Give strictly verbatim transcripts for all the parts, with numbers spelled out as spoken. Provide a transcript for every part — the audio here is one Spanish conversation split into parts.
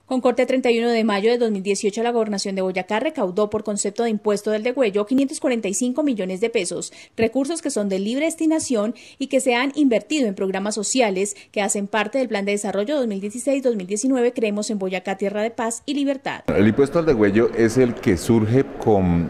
Con corte treinta y uno de mayo de dos mil dieciocho, la Gobernación de Boyacá recaudó por concepto de impuesto del degüello quinientos cuarenta y cinco millones de pesos, recursos que son de libre destinación y que se han invertido en programas sociales que hacen parte del Plan de Desarrollo dos mil dieciséis dos mil diecinueve, Creemos en Boyacá, Tierra de Paz y Libertad. El impuesto al degüello es el que surge con,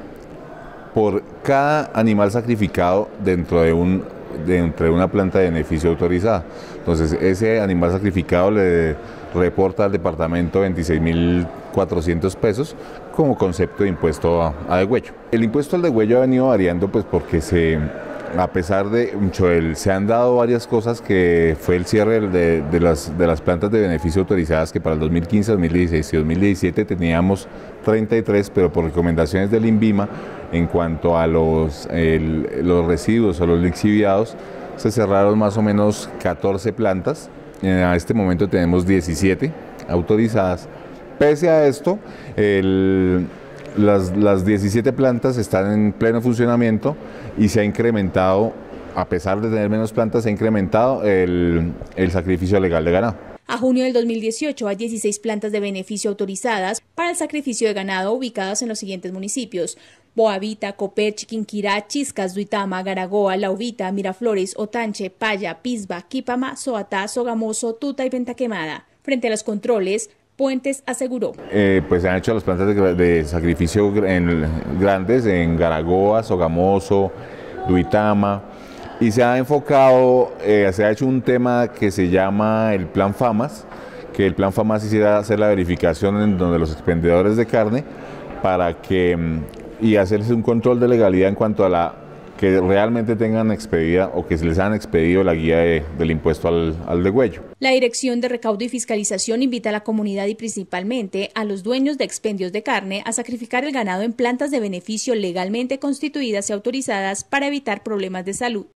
por cada animal sacrificado dentro de un dentro de una planta de beneficio autorizada. Entonces, ese animal sacrificado le reporta al departamento veintiséis mil cuatrocientos pesos como concepto de impuesto a, a degüello. El impuesto al degüello ha venido variando pues porque se, a pesar de mucho el, se han dado varias cosas, que fue el cierre de, de, las, de las plantas de beneficio autorizadas, que para el dos mil quince, dos mil dieciséis y dos mil diecisiete teníamos treinta y tres, pero por recomendaciones del INVIMA, en cuanto a los, el, los residuos o los lixiviados, se cerraron más o menos catorce plantas. A este momento tenemos diecisiete autorizadas. Pese a esto, el, las, las diecisiete plantas están en pleno funcionamiento y se ha incrementado, a pesar de tener menos plantas, se ha incrementado el, el sacrificio legal de ganado. A junio del dos mil dieciocho hay dieciséis plantas de beneficio autorizadas para el sacrificio de ganado ubicadas en los siguientes municipios: Boavita, Copé, Chiquinquirá, Chiscas, Duitama, Garagoa, La Uvita, Miraflores, Otanche, Paya, Pisba, Quipama, Soatá, Sogamoso, Tuta y Venta Quemada. Frente a los controles, Puentes aseguró. Eh, pues se han hecho las plantas de, de sacrificio en, grandes en Garagoa, Sogamoso, Duitama, y se ha enfocado, eh, se ha hecho un tema que se llama el Plan FAMAS, que el Plan FAMAS hiciera hacer la verificación en donde los expendedores de carne para que, y hacerse un control de legalidad en cuanto a la que realmente tengan expedida o que se les han expedido la guía de, del impuesto al, al degüello. La Dirección de Recaudo y Fiscalización invita a la comunidad y principalmente a los dueños de expendios de carne a sacrificar el ganado en plantas de beneficio legalmente constituidas y autorizadas para evitar problemas de salud.